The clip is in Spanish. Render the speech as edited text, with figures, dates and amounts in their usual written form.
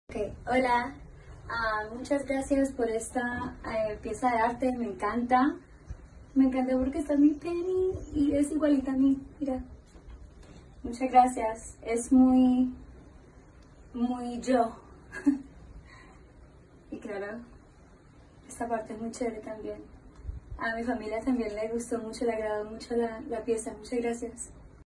Ok, hola. Muchas gracias por esta pieza de arte, me encanta. Me encanta porque está mi Penny y es igualita a mí, mira. Muchas gracias, es muy yo. Y claro, esta parte es muy chévere también. A mi familia también le gustó mucho, le agradó mucho la pieza, muchas gracias.